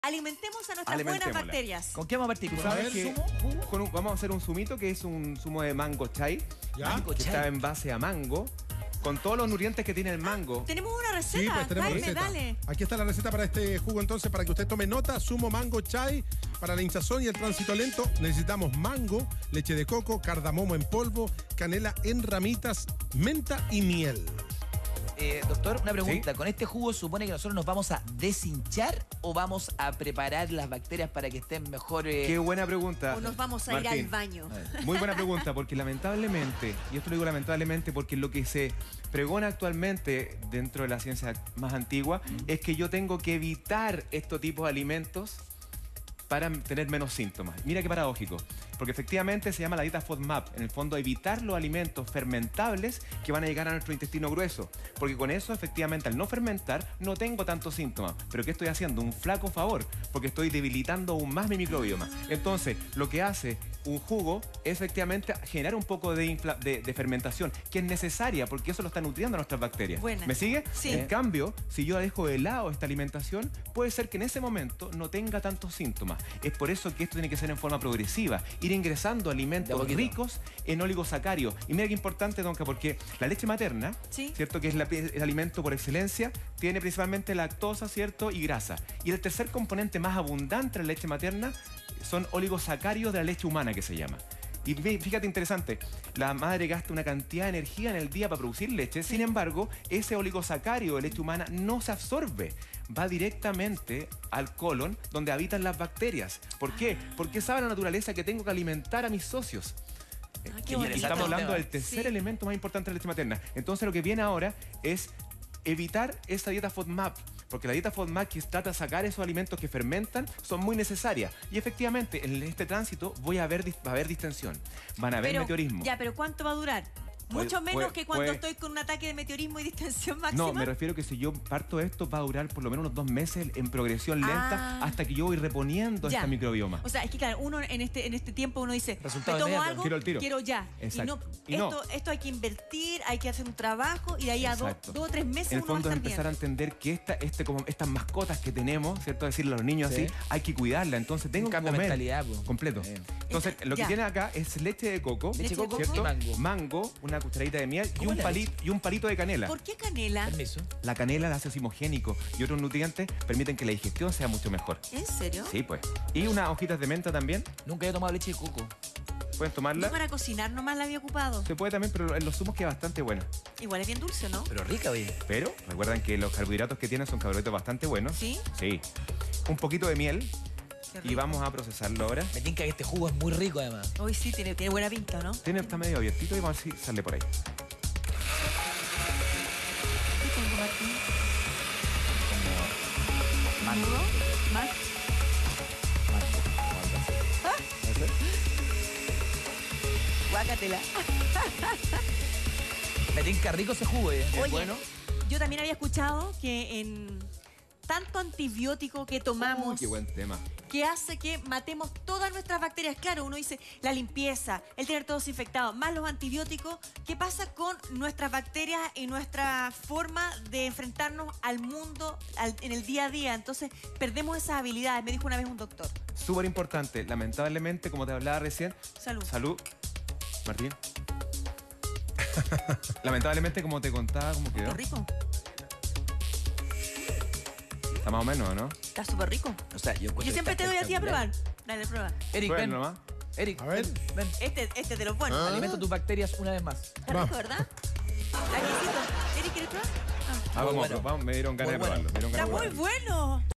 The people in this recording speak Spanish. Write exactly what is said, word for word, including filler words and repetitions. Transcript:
Alimentemos a nuestras buenas bacterias. ¿Con qué vamos a partir? ¿Tú sabes que con un, vamos a hacer un zumito que es un zumo de mango chai? ¿Ya? Mango que chai. está en base a mango, con todos los nutrientes que tiene el mango. Ah, tenemos una receta, Sí, pues tenemos Jaime, receta. dale. Aquí está la receta para este jugo, entonces, para que usted tome nota. Zumo mango chai para la hinchazón y el tránsito lento. Necesitamos mango, leche de coco, cardamomo en polvo, canela en ramitas, menta y miel. Eh, doctor, una pregunta. ¿Sí? ¿Con este jugo supone que nosotros nos vamos a deshinchar o vamos a preparar las bacterias para que estén mejor? Eh... Qué buena pregunta. O nos vamos a Martín. ir al baño. Muy buena pregunta, porque lamentablemente, y esto lo digo lamentablemente porque lo que se pregona actualmente dentro de la ciencia más antigua mm. es que yo tengo que evitar estos tipos de alimentos para tener menos síntomas. Mira qué paradójico, porque efectivamente se llama la dieta FODMAP, en el fondo evitar los alimentos fermentables que van a llegar a nuestro intestino grueso, porque con eso efectivamente al no fermentar no tengo tantos síntomas. Pero ¿qué estoy haciendo? Un flaco favor, porque estoy debilitando aún más mi microbioma. Entonces, lo que hace un jugo es efectivamente generar un poco de, infla de, de fermentación, que es necesaria, porque eso lo está nutriendo a nuestras bacterias. Buena. ¿Me sigue? Sí. En cambio, si yo dejo de lado esta alimentación, puede ser que en ese momento no tenga tantos síntomas. Es por eso que esto tiene que ser en forma progresiva, ir ingresando alimentos ricos en oligosacarios. Y mira qué importante, Donca, porque la leche materna, ¿sí? ¿cierto? Que es la, el alimento por excelencia, tiene principalmente lactosa, ¿cierto? Y grasa. Y el tercer componente más abundante de la leche materna son oligosacarios de la leche humana, que se llama. Y fíjate, interesante, la madre gasta una cantidad de energía en el día para producir leche, sí. Sin embargo, ese oligosacario de leche humana no se absorbe, va directamente al colon, donde habitan las bacterias. ¿Por qué? Porque sabe la naturaleza que tengo que alimentar a mis socios. Ah, qué y estamos hablando del tercer sí. elemento más importante de la leche materna. Entonces lo que viene ahora es evitar esa dieta FODMAP, porque la dieta FODMAP, que trata de sacar esos alimentos que fermentan, son muy necesarias. Y efectivamente, en este tránsito voy a haber, va a haber distensión, van a haber pero, meteorismo. Ya, pero ¿cuánto va a durar? Mucho Puede, menos puede, que cuando puede. estoy con un ataque de meteorismo y distensión máxima. No, me refiero que si yo parto de esto, va a durar por lo menos unos dos meses en progresión lenta, ah, hasta que yo voy reponiendo ya. este microbioma. O sea, es que claro, uno en este, en este tiempo uno dice, Resultado me tomo inmediato. algo, quiero el tiro. quiero ya. Exacto. Y, no, Y no. esto, esto hay que invertir, hay que hacer un trabajo y de ahí a dos do o tres meses en el uno fondo va a es estar empezar bien. a entender que esta, este, como estas mascotas que tenemos, ¿cierto? Decirle a los niños sí. así, hay que cuidarla. Entonces tengo un que cambio de comer mentalidad, po. completo. Sí. Entonces, lo que ya. tiene acá es leche de coco, Leche de coco ¿cierto? y mango. Mango, una cucharadita de miel y ¿Cómo un, le palito, y un palito de canela. ¿Por qué canela? Permiso. La canela, el ácido simogénico y otros nutrientes permiten que la digestión sea mucho mejor. ¿En serio? Sí, pues. Y unas hojitas de menta también. Nunca he tomado leche de coco. Pueden tomarla. Yo para cocinar nomás la había ocupado. Se puede también, pero en los zumos queda bastante buena. Igual es bien dulce, ¿no? Pero rica, oye. Pero recuerdan que los carbohidratos que tienen son carbohidratos bastante buenos. ¿Sí? Sí. Un poquito de miel. Qué Y rico. vamos a procesarlo ahora. Me tinca que este jugo es muy rico, además. Hoy sí, tiene, tiene buena pinta, ¿no? Tiene, está medio abiertito y vamos a ver si sale por ahí. ¿Qué tengo, Martín? Mango. ¿Nudo? ¿Más? Guácatela. Me tinca rico ese jugo, eh. Oye, bueno? yo también había escuchado que en tanto antibiótico que tomamos, Uy, qué buen tema. que hace que matemos todas nuestras bacterias. Claro, uno dice la limpieza, el tener todo desinfectado, más los antibióticos. ¿Qué pasa con nuestras bacterias y nuestra forma de enfrentarnos al mundo al, en el día a día? Entonces, perdemos esas habilidades, me dijo una vez un doctor. Súper importante. Lamentablemente, como te hablaba recién. Salud. Salud. Martín. Lamentablemente, como te contaba, ¿cómo quedó? Qué rico. Está más o menos, ¿no? Está súper rico. O sea, yo, Yo siempre te doy a ti a probar. Dale, prueba. Eric, Bueno, ven. nomás. Eric, A ver. ven, ven. Este, este es de los buenos. Ah. Alimenta tus bacterias una vez más. Está Va. rico, ¿verdad? Aquí, Eric, ¿quieres probar? Ah. Ah, vamos, bueno. vamos, me dieron ganas Muy de bueno. probarlo. Me dieron Está ganas de muy probarlo. bueno.